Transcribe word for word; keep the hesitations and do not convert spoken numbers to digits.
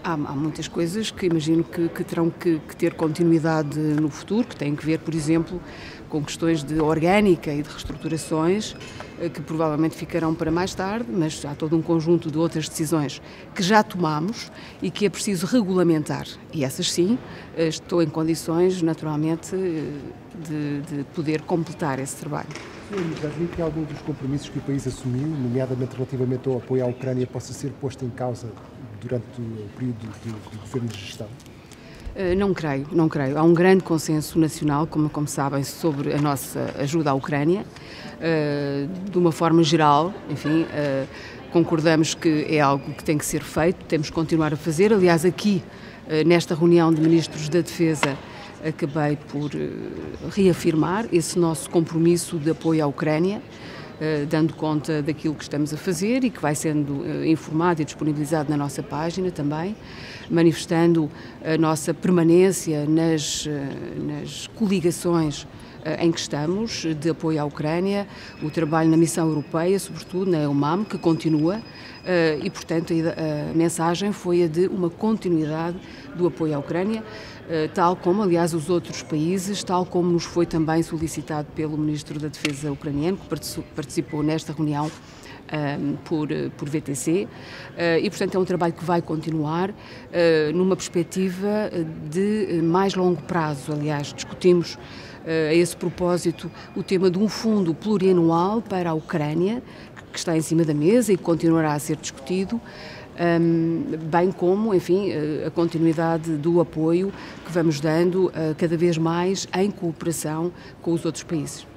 Há, há muitas coisas que imagino que, que terão que, que ter continuidade no futuro, que têm que ver, por exemplo, com questões de orgânica e de reestruturações, que provavelmente ficarão para mais tarde, mas há todo um conjunto de outras decisões que já tomamos e que é preciso regulamentar. E essas sim, estou em condições, naturalmente, de, de poder completar esse trabalho. Já viu que algum dos compromissos que o país assumiu, nomeadamente relativamente ao apoio à Ucrânia, possa ser posto em causa durante o período do, do governo de gestão? Não creio, não creio. Há um grande consenso nacional, como, como sabem, sobre a nossa ajuda à Ucrânia. De uma forma geral, enfim, concordamos que é algo que tem que ser feito, temos que continuar a fazer. Aliás, aqui, nesta reunião de ministros da Defesa, acabei por reafirmar esse nosso compromisso de apoio à Ucrânia, dando conta daquilo que estamos a fazer e que vai sendo informado e disponibilizado na nossa página também, manifestando a nossa permanência nas, nas coligações em que estamos, de apoio à Ucrânia, o trabalho na missão europeia, sobretudo na EUMAM, que continua, e, portanto, a mensagem foi a de uma continuidade do apoio à Ucrânia, tal como, aliás, os outros países, tal como nos foi também solicitado pelo Ministro da Defesa ucraniano, que participou nesta reunião Um, por, por V T C, uh, e portanto é um trabalho que vai continuar uh, numa perspectiva de mais longo prazo. Aliás, discutimos uh, a esse propósito o tema de um fundo plurianual para a Ucrânia, que está em cima da mesa e que continuará a ser discutido, um, bem como, enfim, a continuidade do apoio que vamos dando uh, cada vez mais em cooperação com os outros países.